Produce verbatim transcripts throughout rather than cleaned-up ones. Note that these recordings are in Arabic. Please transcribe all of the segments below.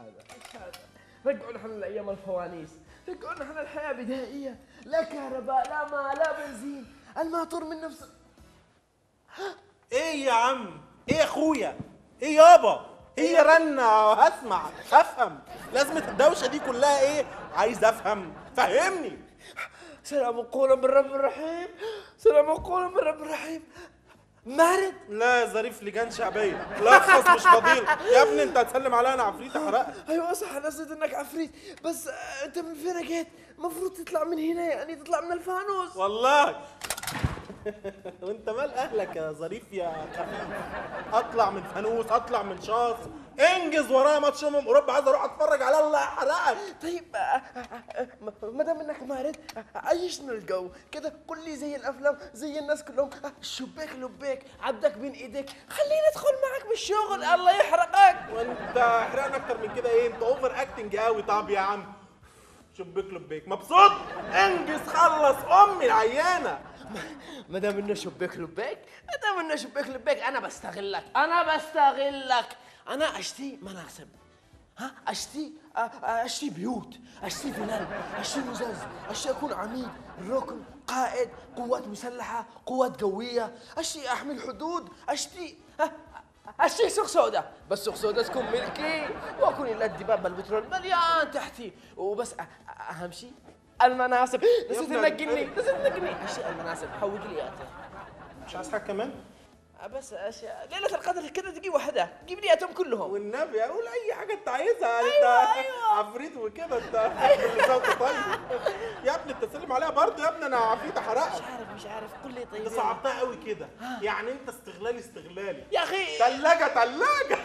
هذا؟ ايش هذا؟ رجعونا احنا لايام الفوانيس، رجعونا احنا الحياه بدائيه، لا كهرباء لا ماء لا بنزين، الماطور من نفسه. ايه يا عم؟ ايه يا اخويا؟ ايه يابا؟ هي رنة هسمع افهم، لازمة الدوشة دي كلها ايه؟ عايز افهم، فهمني. سلام قولا من رب الرحيم، سلام قولا من رب الرحيم. مارد؟ لا يا ظريف، لجان شعبية، لخص مش فضيلة. يا ابني انت هتسلم عليا انا عفريت احرقك. ايوه صح، انا نسيت انك عفريت، بس انت من فين جيت؟ المفروض تطلع من هنا، يعني تطلع من الفانوس. والله وانت مال اهلك يا ظريف يا خفيف؟ اطلع من فانوس، اطلع من شاص، انجز ورايا ماتش امم اوروبا، عايز اروح اتفرج على الله يحرقك. طيب ما دام انك مارد، عيشنا الجو كده، قول لي زي الافلام زي الناس كلهم، شبيك لبيك عبدك بين ايديك، خليني ادخل معك بالشغل الله يحرقك. وانت احرقنا اكتر من كده ايه؟ انت اوفر اكتنج قوي. طب يا عم شبيك لبيك مبسوط؟ انجز خلص امي العيانه. ما دام انه شبيك لبيك، ما دام انه شبيك لبيك، انا بستغلك، انا بستغلك، انا اشتي مناصب، ها اشتي اشتي بيوت، اشتي فلل، اشتي مزاز، اشتي اكون عميد، ركن، قائد، قوات مسلحه، قوات قويه، اشتي احمي الحدود، اشتي اشتي سوق سوداء، بس سوق سوداء تكون ملكي، واكون الا الدباب البترول مليان تحتي، وبس اهم شيء المناصب. نسيت نقلني، نسيت نقلني، اشياء المناصب، حوق لي اياها. مش عايز حاجه كمان؟ بس اشياء ليله القدر كده دقيقه واحده، جيب لي اتم كلهم. والنبي اقول اي حاجه انت عايزها. أيوة انت أيوة. عفريت وكده انت. كل سنه طيب يا ابني، انت سلم عليها برضه يا ابني، انا عفريت احرقك. مش عارف مش عارف قول لي طيب. انت صعبتها قوي كده، يعني انت استغلالي استغلالي يا اخي. ثلاجه ثلاجه.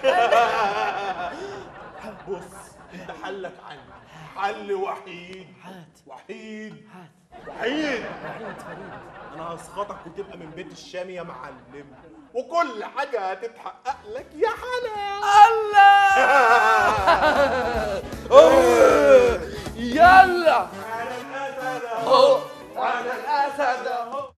بص انت حلك عندي حل وحيد. هات وحيد هات وحيد. وحيد فريد. انا هسخطك وتبقى من بيت الشام يا معلم، وكل حاجه هتتحقق لك يا حنان. الله. يلا على الاسد هو على الاسد هو.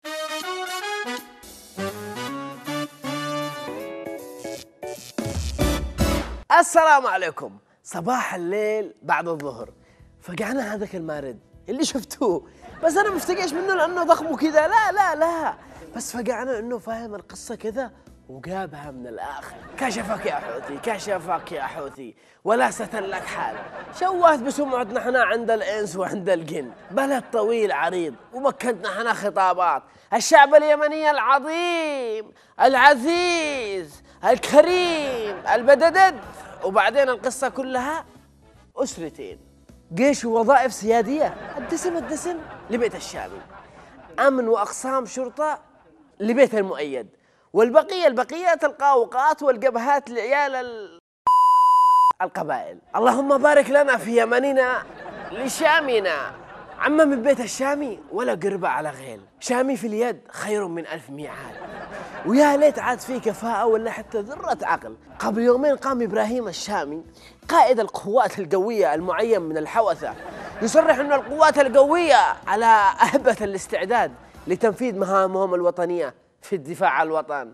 السلام عليكم. صباح الليل بعد الظهر، فقعنا هذاك المارد اللي شفتوه، بس انا مفتقعش منه لانه ضخم وكذا، لا لا لا، بس فقعنا انه فاهم القصه كذا وجابها من الاخر. كشفك يا حوثي، كشفك يا حوثي، ولا ستن لك حال. شوهت بسمعتنا احنا عند الانس وعند الجن، بلد طويل عريض ومكنتنا احنا خطابات. الشعب اليمني العظيم العزيز الكريم البددد، وبعدين القصه كلها اسرتين، جيش ووظائف سياديه، الدسم الدسم لبيت الشامي، امن واقسام شرطه لبيت المؤيد، والبقيه البقيه القاوقات والجبهات لعيال ال... القبائل. اللهم بارك لنا في يمننا لشامنا. عم من بيت الشامي ولا قربة على غيل، شامي في اليد خير من ألف ميعاد، ويا ليت عاد فيه كفاءة ولا حتى ذرة عقل. قبل يومين قام إبراهيم الشامي قائد القوات القوية المعين من الحوثة يصرح أن القوات القوية على أهبة الاستعداد لتنفيذ مهامهم الوطنية في الدفاع عن الوطن.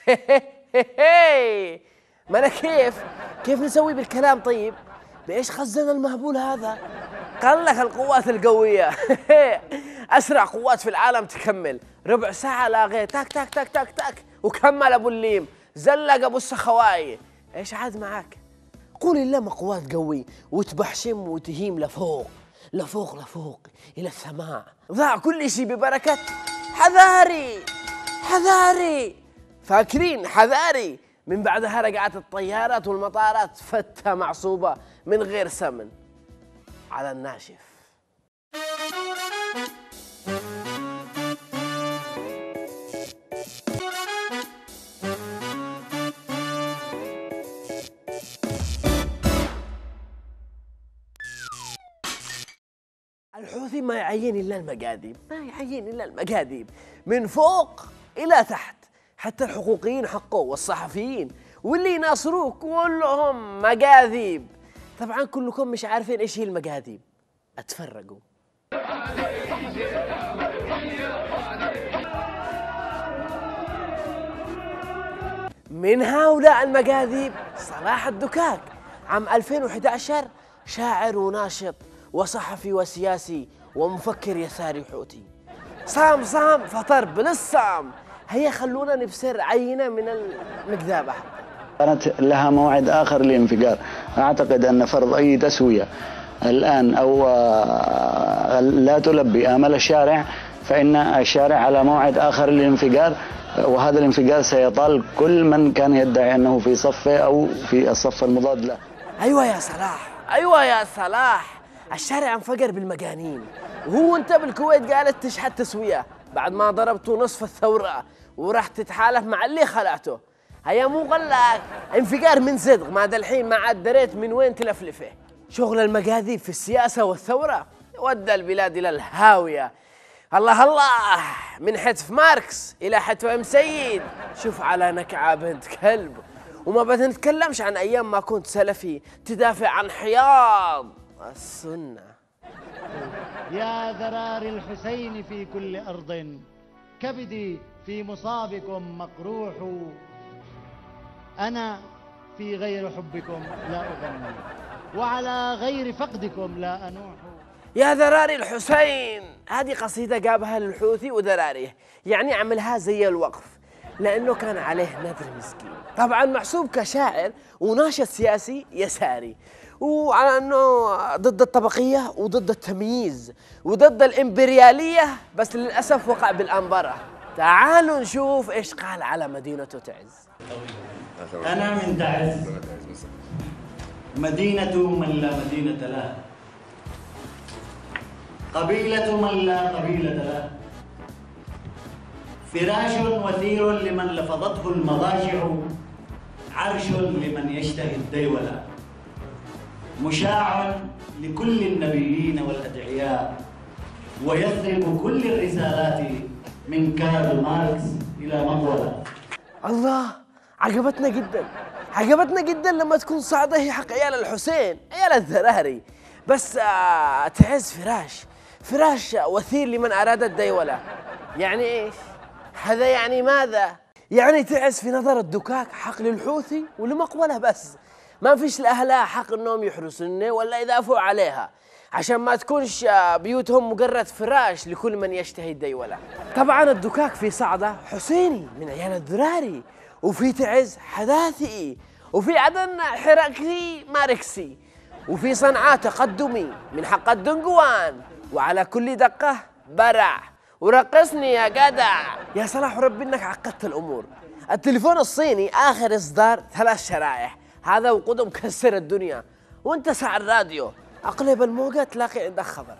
ما أنا كيف كيف نسوي بالكلام؟ طيب بإيش خزن المهبول هذا؟ قال لك القوات القوية. أسرع قوات في العالم تكمل ربع ساعة لاغيه تاك تاك تاك تاك تاك، وكمل أبو الليم زلق أبو السخواي. إيش عاد معاك؟ قول اللهم قوات قوي وتبحشم وتهيم لفوق لفوق لفوق إلى السماء. ضاع كل شيء ببركة حذاري حذاري. فاكرين حذاري؟ من بعدها رجعت الطيارات والمطارات فتة معصوبة من غير سمن على الناشف. الحوثي ما يعين إلا المقاديب، ما يعين إلا المقاديب من فوق إلى تحت، حتى الحقوقيين حقوه والصحفيين واللي يناصروه كلهم مقاذيب. طبعا كلكم مش عارفين إيش هي المقاذيب، اتفرقوا. من هؤلاء المقاذيب صلاح الدكاك، عام ألفين وإحدى عشر شاعر وناشط وصحفي وسياسي ومفكر يساري حوثي. صام صام فطر بالصام. هيا خلونا نبصر عينة من المكذابة. كانت لها موعد آخر للانفجار. أعتقد أن فرض أي تسوية الآن أو لا تلبي آمال الشارع، فإن الشارع على موعد آخر للانفجار، وهذا الانفجار سيطال كل من كان يدعي أنه في صفه أو في الصف المضاد له. أيوة يا صلاح، أيوة يا صلاح، الشارع انفجر بالمجانين، وهو أنت بالكويت قالت تشحت تسوية بعد ما ضربتوا نصف الثورة وراح تتحالف مع اللي خلعته. هيا مو غلاك انفجار من صدق، ما الحين ما عاد دريت من وين تلفلفه. شغل المجاذيب في السياسة والثورة ودى البلاد إلى الهاوية. الله الله، من حتف ماركس إلى حتف أم سيد، شوف على نكعة بنت كلب. وما بنتكلمش عن أيام ما كنت سلفي تدافع عن حياض السنة. يا ذراري الحسين في كل أرض، كبدي في مصابكم مقروح، أنا في غير حبكم لا أغني، وعلى غير فقدكم لا أنوح. يا ذراري الحسين، هذه قصيدة جابها للحوثي وذراريه، يعني عملها زي الوقف لأنه كان عليه نذر مسكين. طبعا محسوب كشاعر وناشط سياسي يساري، وعلى أنه ضد الطبقية وضد التمييز وضد الإمبريالية، بس للأسف وقع بالأنبرة. تعالوا نشوف إيش قال على مدينته تعز. أنا من تعز، مدينة من لا مدينة له، قبيلة من لا قبيلة له، فراش وثير لمن لفظته المضاجع، عرش لمن يشتهي الديولة، مشاع لكل النبيين والأدعياء، ويثرب كل الرسالات من كارل ماركس إلى مطولة. الله، عجبتنا جدا، عجبتنا جدا لما تكون صعدة هي حق عيال الحسين، عيال الذراري. بس آه تعز فراش، فراش وثير لمن أراد الديولة. يعني إيش؟ هذا يعني ماذا؟ يعني تعز في نظر الدكاك حق للحوثي ولمقولة بس، ما فيش لأهلها حق إنهم يحرسونها ولا يدافعوا عليها، عشان ما تكونش بيوتهم مجرد فراش لكل من يشتهي الديولة. طبعا الدكاك في صعدة حسيني من عيال الذراري، وفي تعز حداثي، وفي عدن حركي ماركسي، وفي صنعاء تقدمي من حق الدنقوان، وعلى كل دقة برع ورقصني يا جدع. يا صلاح ربي انك عقدت الامور. التليفون الصيني اخر اصدار ثلاث شرائح، هذا وقوده مكسر الدنيا، وانت ساعة الراديو اقلب الموجة تلاقي عندك خبر.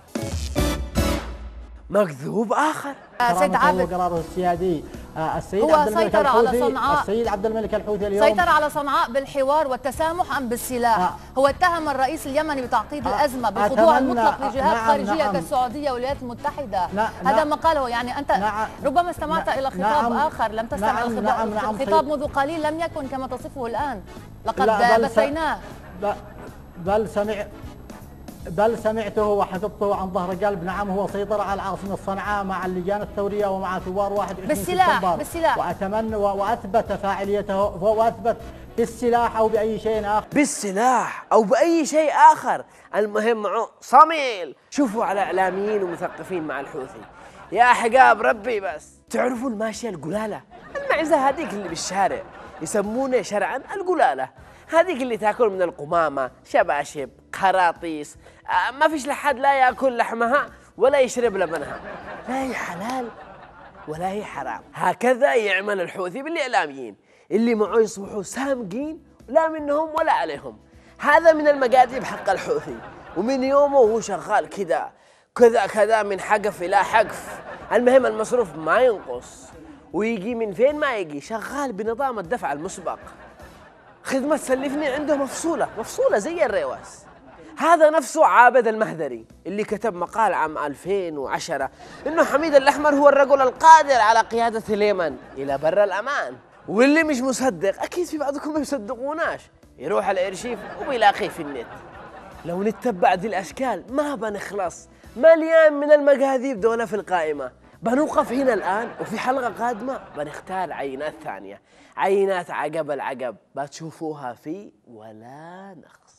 مكذوب اخر. سيد عابد قراره السيادي السيد هو عبد الملك سيطر على الحوثي صنعاء. السيد عبد الملك الحوثي اليوم سيطر على صنعاء بالحوار والتسامح ام بالسلاح؟ آه. هو اتهم الرئيس اليمني بتعقيد آه. الازمه بالخضوع أتمنى- المطلق لجهات نعم خارجيه نعم. كالسعوديه والولايات المتحده. نعم هذا نعم. ما قاله، يعني انت نعم. ربما استمعت نعم. الى خطاب نعم. اخر، لم تستمع نعم. الخطاب. نعم. نعم. الخطاب منذ قليل لم يكن كما تصفه الان، لقد لا، بل س- بثيناه. ب- بل سمع بل سمعته وحفظته عن ظهر قلب. نعم، هو سيطر على عاصمة صنعاء مع اللجان الثورية ومع ثوار واحد وعشرين بالسلاح- سبتمبر. بالسلاح. وأتمنى وأثبت فاعليته وأثبت بالسلاح أو بأي شيء آخر. بالسلاح او باي شيء اخر، المهم معه صميل. شوفوا على اعلاميين ومثقفين مع الحوثي يا حجاب ربي. بس تعرفوا الماشيه القلاله، المعزه هذيك اللي بالشارع يسمونه شرعا القلاله، هذيك اللي تاكل من القمامه شباشب قراطيس، آه ما فيش لحد لا ياكل لحمها ولا يشرب لبنها، لا هي حلال ولا هي حرام. هكذا يعمل الحوثي بالاعلاميين اللي معه يصبحوا سامقين، لا منهم ولا عليهم. هذا من المجاذيب حق الحوثي، ومن يومه وهو شغال كذا كذا كذا من حقف الى حقف. المهم المصروف ما ينقص، ويجي من فين ما يجي، شغال بنظام الدفع المسبق. خدمة سلفني عنده مفصولة مفصولة زي الريواس. هذا نفسه عابد المهذري اللي كتب مقال عام ألفين وعشرة إنه حميد الأحمر هو الرجل القادر على قيادة اليمن إلى بر الأمان. واللي مش مصدق، أكيد في بعضكم ما يصدقوناش، يروح الارشيف وبيلاقيه في النت. لو نتبع دي الأشكال ما بنخلص، مليان من المجاذيب دولة في القائمة. بنوقف هنا الآن، وفي حلقة قادمة بنختار عينات ثانية، عينات عقب العقب بتشوفوها في ولا نقص.